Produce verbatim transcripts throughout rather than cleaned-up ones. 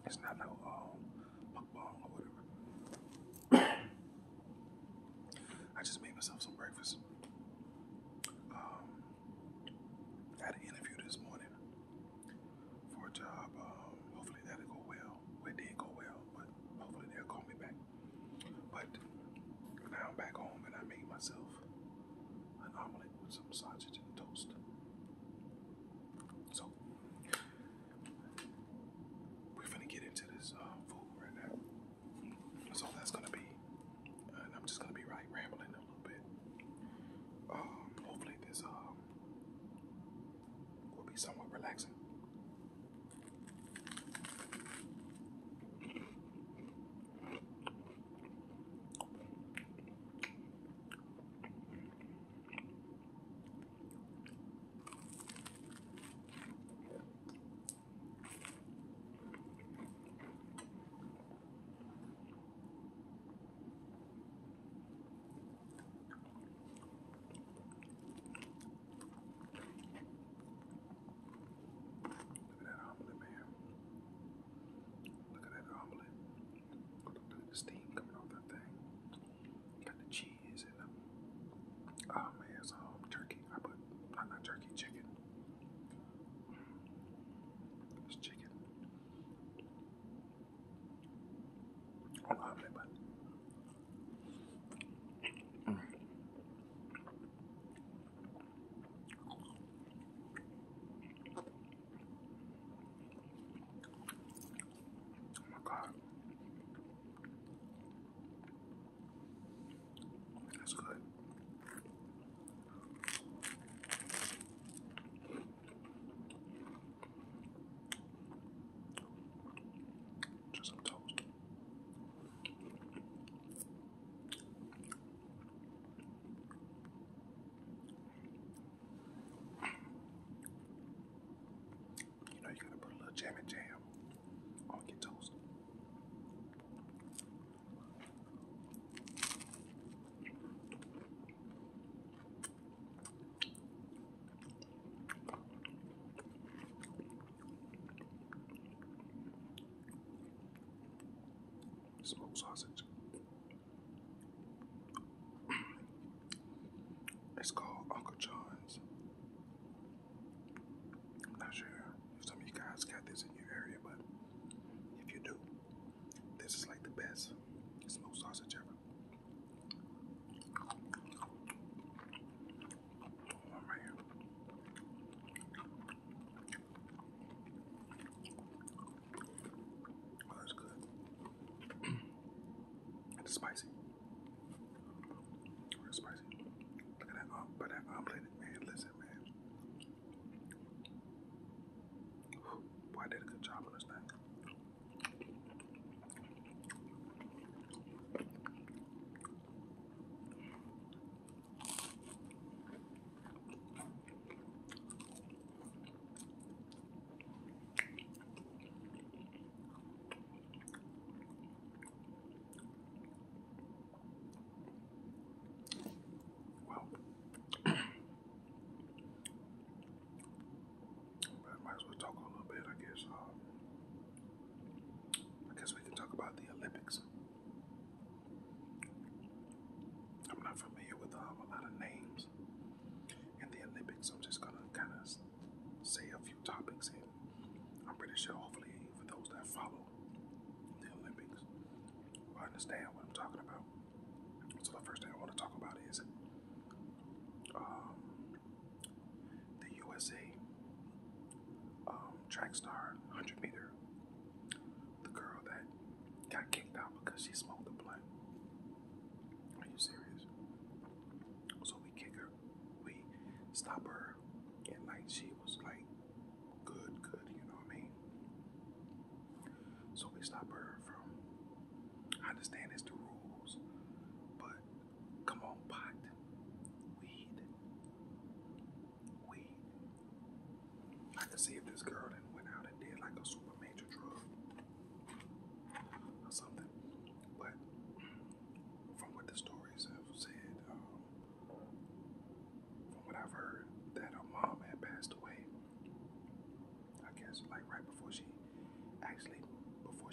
It's not no um, mukbang or whatever. I just made myself some breakfast. Um, I had an interview this morning for a job. Um, hopefully that'll go well. Well, it did go well, but hopefully they'll call me back. But now I'm back home and I made myself an omelet with some sausage and toast. So we're gonna get into this uh, food right now. So that's gonna be, and I'm just gonna be right rambling a little bit. Um, hopefully this um will be somewhat relaxing. Look at that omelet, man. Look at that omelet. Look at the steam coming off that thing. Got the cheese and the, oh man, it's um turkey. I put not not turkey, chicken. It's chicken on the omelet, but mm, oh my god, that's good. Just some toast. You know you gotta put a little jam and jam on your toast. Smoked sausage. It's called Uncle John's. I'm not sure if some of you guys got this in your area, but if you do, this is like the best smoked sausage ever. Oh man, oh that's good. And it's spicy. Real spicy. Look at that, um, but that omelet, man. Listen, man. Boy, I did a good job on this thing. Well, but I might as well talk a little bit, I guess. Um, I guess we can talk about the Olympics. I'm not familiar with um, a lot of names in the Olympics. I'm just gonna kind of say a few topics, and I'm pretty sure, hopefully, for those that follow the Olympics, will understand what I'm talking about. So the first thing I want to talk about is um, the U S A um, track star, one hundred meter, the girl that got kicked out because she smoked a blunt. Are you serious? So we kick her, we stop her, and like she was like good, good, you know what I mean? So we stop her from, I understand it's the rules, but come on, pot, weed, weed. I could see if this girl then went out and did like a super major drug or something, but from what the stories have said, um, from what I've heard, that her mom had passed away. I guess like right before she actually, before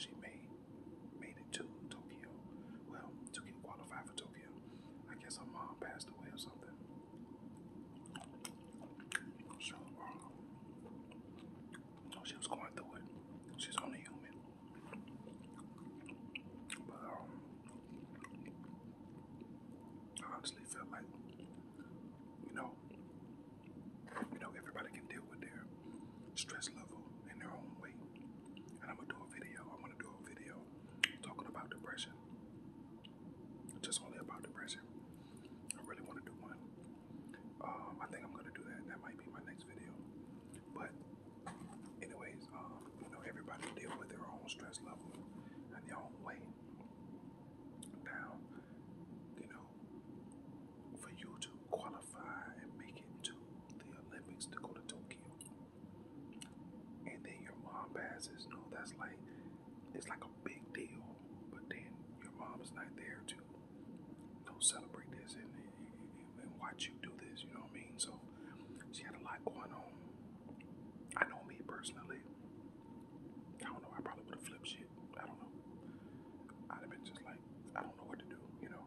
classes, you know, that's like, it's like a big deal. But then your mom's not there to, you know, celebrate this and, and, and watch you do this, you know what I mean? So she had a lot going on. I know me personally. I don't know, I probably would have flipped shit. I don't know. I'd have been just like, I don't know what to do, you know.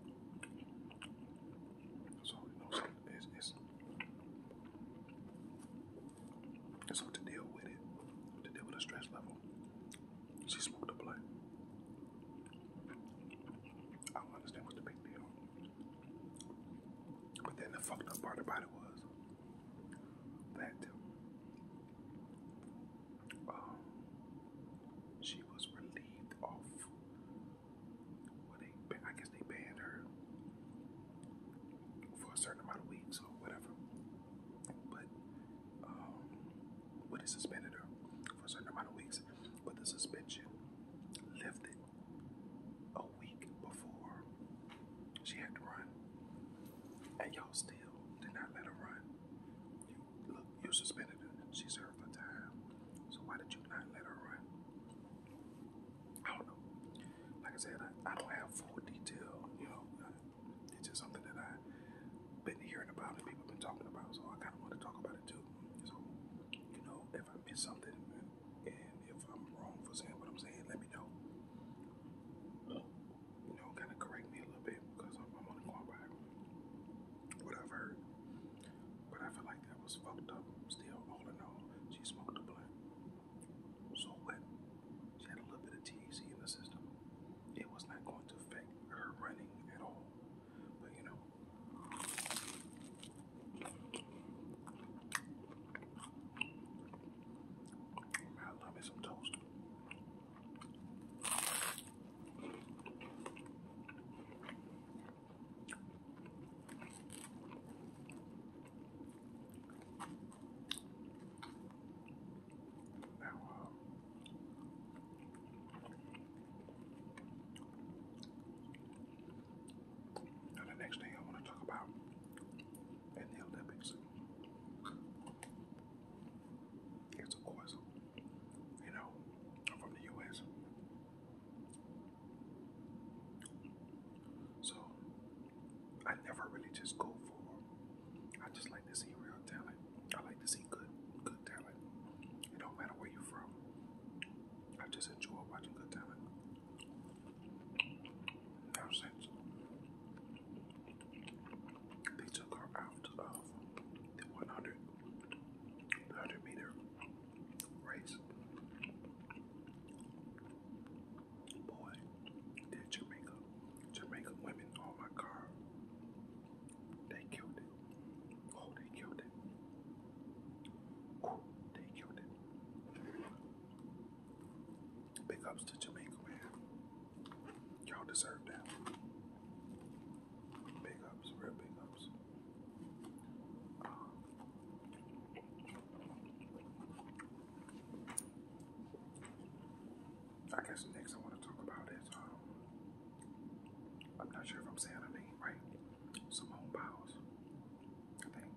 So, you know, so it's, it's, so to deal with it, to deal with the stress level, she smoked a blunt. I don't understand what's the big deal. But then the fucked up part about it was that um, she was relieved off. Well, they, I guess they banned her for a certain amount of weeks or whatever. But um, what they suspended her for a certain amount of weeks. But the suspension lifted a week before she had to run, and y'all still did not let her run. You look, you suspended her. She served her time. So why did you not let her run? I don't know. Like I said, I, I don't have full detail. You know, it's just something that I've been hearing about and people been talking about. So I kind of want to talk about it too. So, you know, if I miss something and if I'm wrong for saying what I'm saying, let me know. You know, kind of correct me a little bit because I'm, I'm only going by what I've heard. But I feel like that was fucked up. Still, all in all, she smoked a blunt. So what? She had a little bit of T H C in the system. It was not going to affect her running at all. But you know, I love me some toast. Now, um, now the next thing I want to talk about in the Olympics is, of course, you know, I'm from the U S. So I never really just go for, I just like to see real talent. I like to see good, good talent. It don't matter where you're from. I just enjoy watching good talent. Now since they took her out of the one hundred, the one hundred meter race, boy, did Jamaica, Jamaica women, oh my God, they killed it. Oh, they killed it. Oh, they killed it. Big ups to Jamaica, man. Y'all deserve that. Big ups, real big ups. Um, I guess next I want to talk about is, um, I'm not sure if I'm saying her name right. Simone Biles. I think.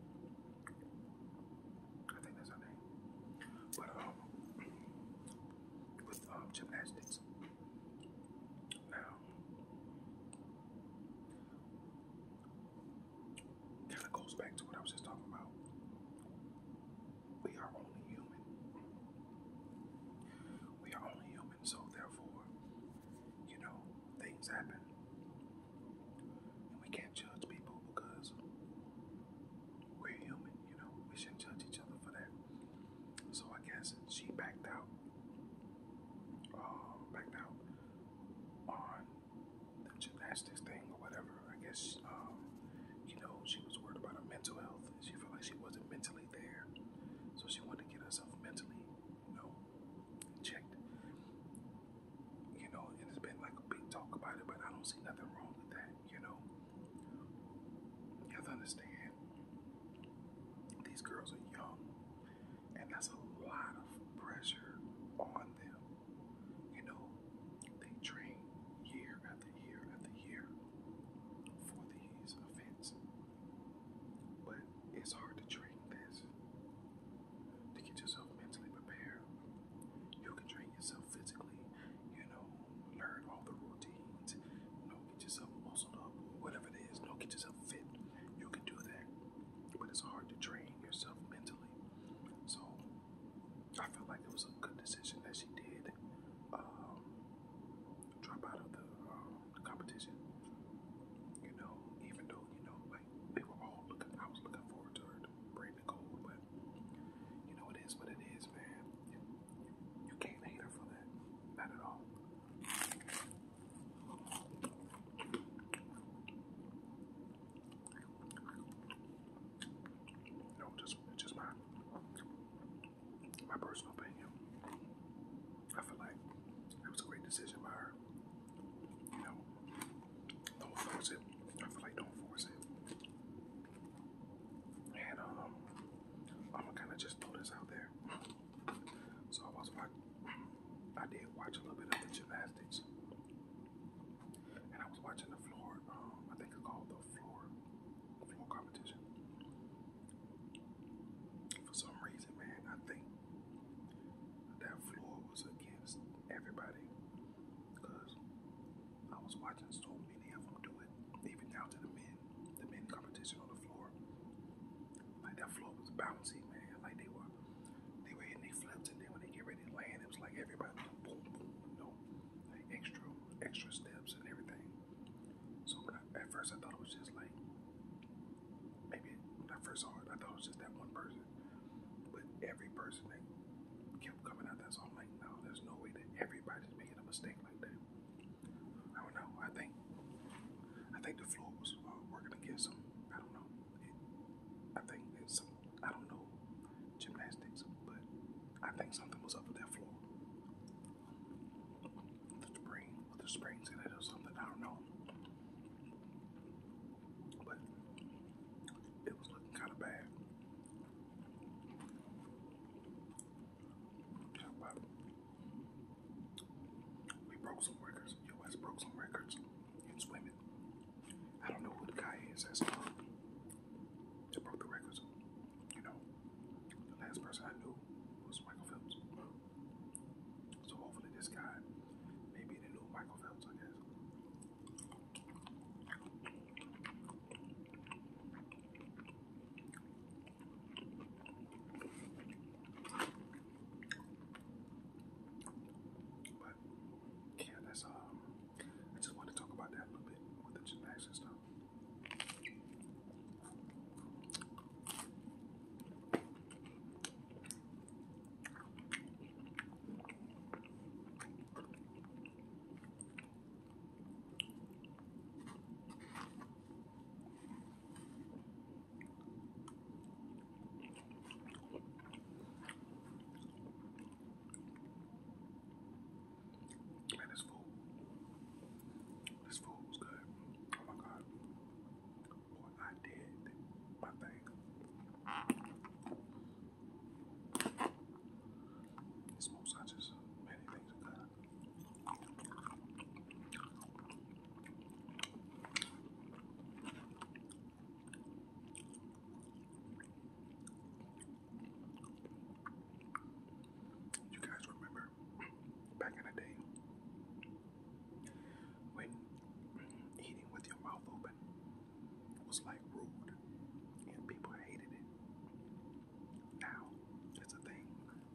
I think that's her name. But um, with um, gymnastics. Now, kind of goes back to what I was just talking about. We are only human. We are only human, so therefore, you know, things happen. And we can't judge people because we're human, you know. We shouldn't judge each other for that. So I guess she backed out. Um, backed out on the gymnastics thing or whatever. I guess, um, you know, she was worried about her mental health. She felt like she wasn't mentally there. So she wanted to get herself mentally, you know, checked. You know, and it's been like a big talk about it, but I don't see nothing wrong with that, you know. You have to understand, these girls are young, and that's a lot of pressure on them. You know, they train year after year after year for decision by her. You know, don't force it. I feel like don't force it. And um, I'm gonna kind of just throw this out there. So I was watching. I did watch a little bit of the gymnastics, and I was watching the floor. Um, I think it's called the floor floor competition. For some reason, man, I think that floor was against everybody because I was watching so many of them do it, even down to the men, the men competition on the floor. Like that floor was bouncy, man. Like they were, they were hitting their flips, and then when they get ready to land, it was like everybody boom, boom, you know, like extra, extra steps and everything. So when I, at first I thought it was just like maybe when I first saw it, I thought it was just that one person, but every person that kept coming out there, so I'm like, no, there's no way that everybody's making a mistake like that. I don't know. I think I think the floor was uh, working against them. I don't know. It, I think it's some, I don't know gymnastics, but I think something was up with that floor. The spring, with the springs in it or something. I don't know. But it was looking kind of bad. Yeah, but we broke some records. U S broke some records in swimming. I don't know who the guy is that's um, that broke the records. You know, the last person I knew was Michael Phelps. So hopefully this guy may be the new Michael Phelps, I guess. But yeah, that's um. I just wanted to talk about that a little bit with the gymnastics stuff. Man, this food, this food was good. Oh my God, boy, I did my thing. Smoked sausages, many things are good. You guys remember back in the day when eating with your mouth open was like rude and people hated it? Now it's a thing.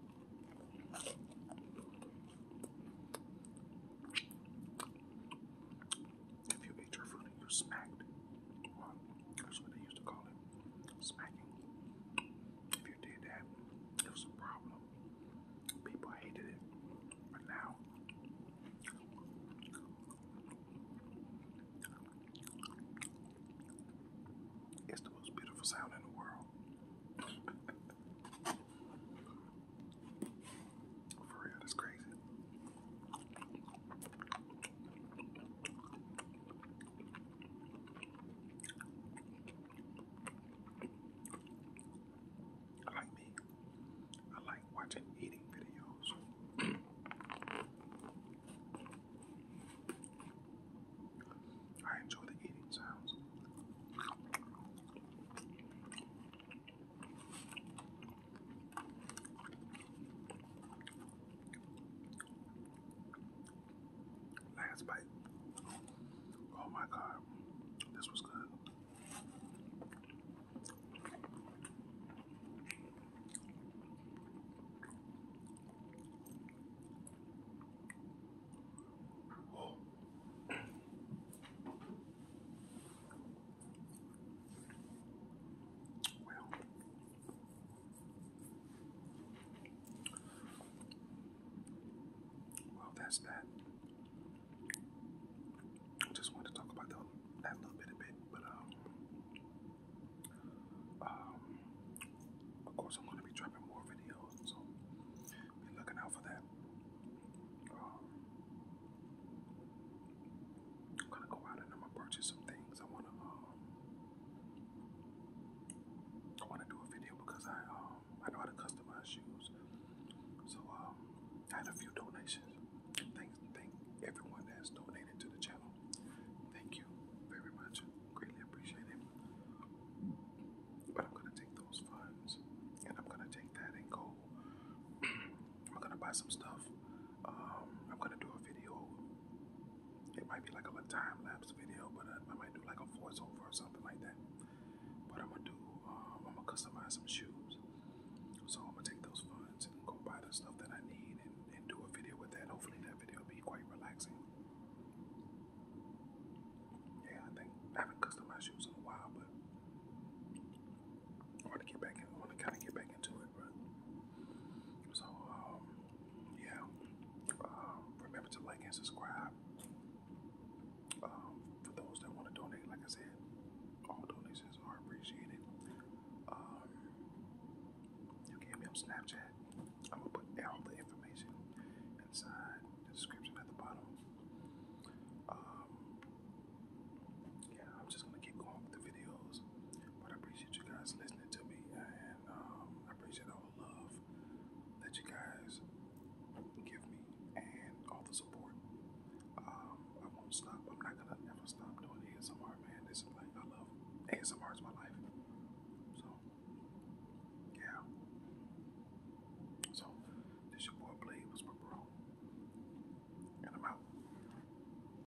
If you ate your food and you smacked, well, that's what they used to call it, smacking. If you did that, it was a problem. People hated it. But now, it's the most beautiful sound in the world. For real, that's crazy. I like me. I like watching eating videos. I enjoy the eating sounds. Last bite. Oh my God, this was good. Oh, well, well, that's that. I just wanted to talk about the, that little bit a bit, but um, um, of course I'm going to be dropping more videos, so be looking out for that. Um, purchase some things. I wanna um I wanna do a video because I um I know how to customize shoes. So um I had a few donations. Thanks thank everyone that's donated to the channel. Thank you very much. Greatly appreciate it. But I'm gonna take those funds and I'm gonna take that and go. I'm gonna buy some stuff. Um, I'm gonna do a video. It might be like a time lapse video, but I, I might do like a voiceover or something like that. But I'm gonna do. Um, I'm gonna customize some shoes. So I'm gonna take those funds and go buy the stuff that I need and, and do a video with that. Hopefully that video will be quite relaxing. Yeah, I think I haven't customized shoes in a while, but I want to get back in. I want to kind of get back into it, but so um, yeah. Um, remember to like and subscribe. Um, for those that want to donate, like I said, all donations are appreciated. Um, you can hit me on Snapchat. I'm gonna put all the information inside the description